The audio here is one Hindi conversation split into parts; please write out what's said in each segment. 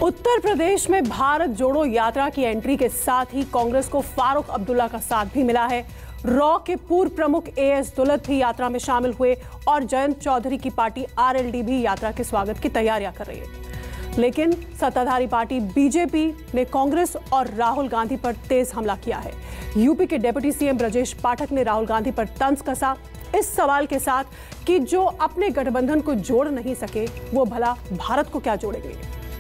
उत्तर प्रदेश में भारत जोड़ो यात्रा की एंट्री के साथ ही कांग्रेस को फारूक अब्दुल्ला का साथ भी मिला है। रॉ के पूर्व प्रमुख एएस दुलत भी यात्रा में शामिल हुए और जयंत चौधरी की पार्टी आरएलडी भी यात्रा के स्वागत की तैयारियां कर रही है। लेकिन सत्ताधारी पार्टी बीजेपी ने कांग्रेस और राहुल गांधी पर तेज हमला किया है। यूपी के डिप्टी सीएम ब्रजेश पाठक ने राहुल गांधी पर तंज कसा इस सवाल के साथ कि जो अपने गठबंधन को जोड़ नहीं सके वो भला भारत को क्या जोड़ेंगे।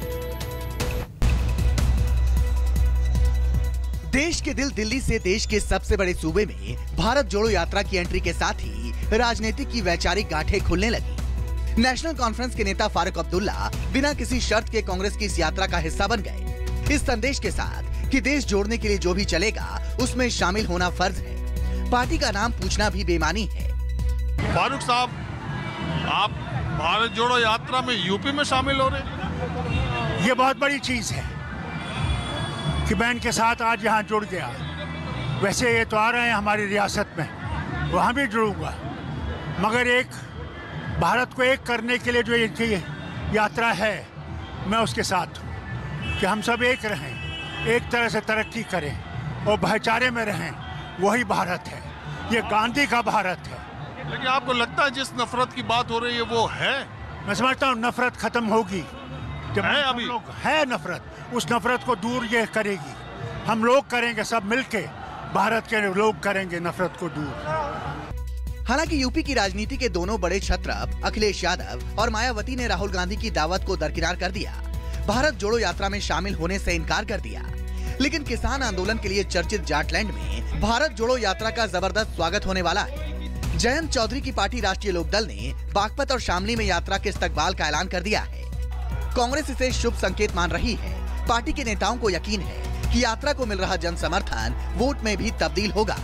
देश के दिल दिल्ली से देश के सबसे बड़े सूबे में भारत जोड़ो यात्रा की एंट्री के साथ ही राजनीतिक की वैचारिक गांठें खुलने लगी। नेशनल कॉन्फ्रेंस के नेता फारूक अब्दुल्ला बिना किसी शर्त के कांग्रेस की इस यात्रा का हिस्सा बन गए, इस संदेश के साथ कि देश जोड़ने के लिए जो भी चलेगा उसमें शामिल होना फर्ज है। पार्टी का नाम पूछना भी बेईमानी है। फारूक साहब, आप भारत जोड़ो यात्रा में यूपी में शामिल हो रहे, ये बहुत बड़ी चीज है कि मैं इनके साथ आज यहाँ जुड़ गया। वैसे ये तो आ रहे हैं हमारी रियासत में, वहाँ भी जुड़ूंगा, मगर एक भारत को एक करने के लिए जो इनकी यात्रा है, मैं उसके साथ हूँ कि हम सब एक रहें, एक तरह से तरक्की करें और भाईचारे में रहें। वही भारत है, ये गांधी का भारत है। लेकिन आपको लगता है जिस नफरत की बात हो रही है वो है? मैं समझता हूँ नफरत खत्म होगी जब है हम अभी लोग है नफरत, उस नफरत को दूर ये करेगी। हम लोग करेंगे, सब मिलके भारत के लोग करेंगे नफरत को दूर। हालांकि यूपी की राजनीति के दोनों बड़े छत्रप अखिलेश यादव और मायावती ने राहुल गांधी की दावत को दरकिनार कर दिया, भारत जोड़ो यात्रा में शामिल होने से इनकार कर दिया। लेकिन किसान आंदोलन के लिए चर्चित जाटलैंड में भारत जोड़ो यात्रा का जबरदस्त स्वागत होने वाला है। जयंत चौधरी की पार्टी राष्ट्रीय लोकदल ने बागपत और शामली में यात्रा के इस्तकबाल का ऐलान कर दिया है। कांग्रेस इसे शुभ संकेत मान रही है। पार्टी के नेताओं को यकीन है कि यात्रा को मिल रहा जन समर्थन वोट में भी तब्दील होगा।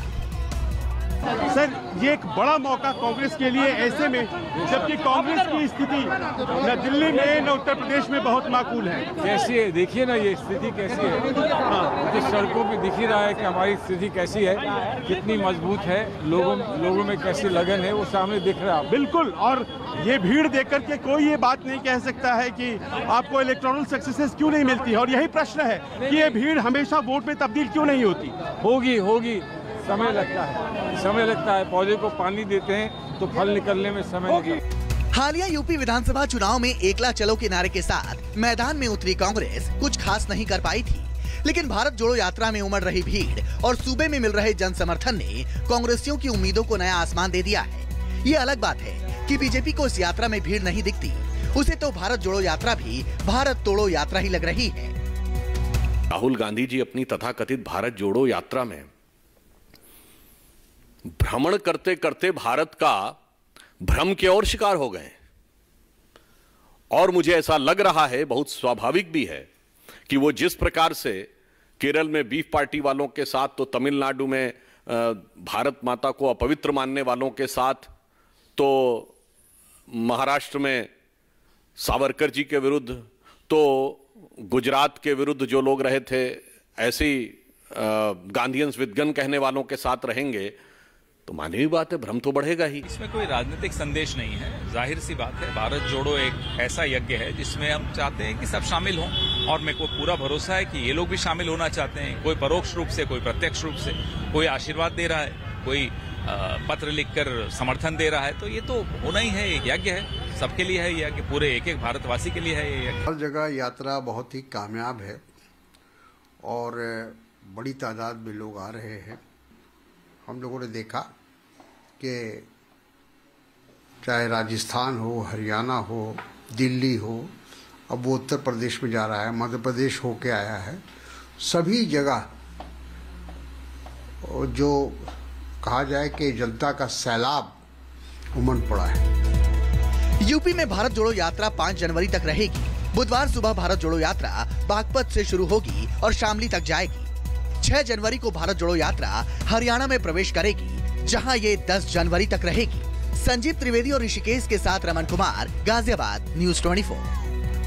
सर, ये एक बड़ा मौका कांग्रेस के लिए, ऐसे में जबकि कांग्रेस की स्थिति न दिल्ली में न उत्तर प्रदेश में बहुत माकूल है। कैसी है देखिए ना, ये स्थिति कैसी है। मुझे सड़कों पे दिख ही रहा है कि हमारी स्थिति कैसी है, कितनी मजबूत है, लोगों में कैसी लगन है, वो सामने दिख रहा है। बिल्कुल, और ये भीड़ देख करके कोई ये बात नहीं कह सकता है कि आपको इलेक्टोरल सक्सेसेस क्यों नहीं मिलती है। और यही प्रश्न है कि ये भीड़ हमेशा वोट में तब्दील क्यों नहीं होती। होगी, समय लगता है। पौधे को पानी देते हैं तो फल निकलने में समय लगता है। हालिया यूपी विधानसभा चुनाव में एकला चलो के नारे के साथ मैदान में उतरी कांग्रेस कुछ खास नहीं कर पाई थी। लेकिन भारत जोड़ो यात्रा में उमड़ रही भीड़ और सूबे में मिल रहे जन समर्थन ने कांग्रेसियों की उम्मीदों को नया आसमान दे दिया है। ये अलग बात है कि बीजेपी को इस यात्रा में भीड़ नहीं दिखती, उसे तो भारत जोड़ो यात्रा भी भारत तोड़ो यात्रा ही लग रही है। राहुल गांधी जी अपनी तथाकथित भारत जोड़ो यात्रा में भ्रमण करते करते भारत का भ्रम के और शिकार हो गए। और मुझे ऐसा लग रहा है, बहुत स्वाभाविक भी है, कि वो जिस प्रकार से केरल में बीफ पार्टी वालों के साथ, तो तमिलनाडु में भारत माता को अपवित्र मानने वालों के साथ, तो महाराष्ट्र में सावरकर जी के विरुद्ध, तो गुजरात के विरुद्ध जो लोग रहे थे, ऐसे ही गांधीयंस विद गन कहने वालों के साथ रहेंगे, तो मानवीय बात है, भ्रम तो बढ़ेगा ही। इसमें कोई राजनीतिक संदेश नहीं है, जाहिर सी बात है। भारत जोड़ो एक ऐसा यज्ञ है जिसमें हम चाहते हैं कि सब शामिल हों, और मेरे को पूरा भरोसा है कि ये लोग भी शामिल होना चाहते हैं। कोई परोक्ष रूप से, कोई प्रत्यक्ष रूप से, कोई आशीर्वाद दे रहा है, कोई पत्र लिखकर समर्थन दे रहा है। तो ये तो होना ही है, एक यज्ञ है, सबके लिए है ये यज्ञ, पूरे एक एक भारतवासी के लिए है ये यज्ञ। हर जगह यात्रा बहुत ही कामयाब है और बड़ी तादाद में लोग आ रहे हैं। हम लोगों ने देखा कि चाहे राजस्थान हो, हरियाणा हो, दिल्ली हो, अब वो उत्तर प्रदेश में जा रहा है, मध्य प्रदेश होके आया है, सभी जगह जो कहा जाए कि जनता का सैलाब उमड़ पड़ा है। यूपी में भारत जोड़ो यात्रा 5 जनवरी तक रहेगी। बुधवार सुबह भारत जोड़ो यात्रा बागपत से शुरू होगी और शामली तक जाएगी। 6 जनवरी को भारत जोड़ो यात्रा हरियाणा में प्रवेश करेगी, जहां ये 10 जनवरी तक रहेगी। संजीव त्रिवेदी और ऋषिकेश के साथ रमन कुमार, गाजियाबाद, न्यूज़ 24।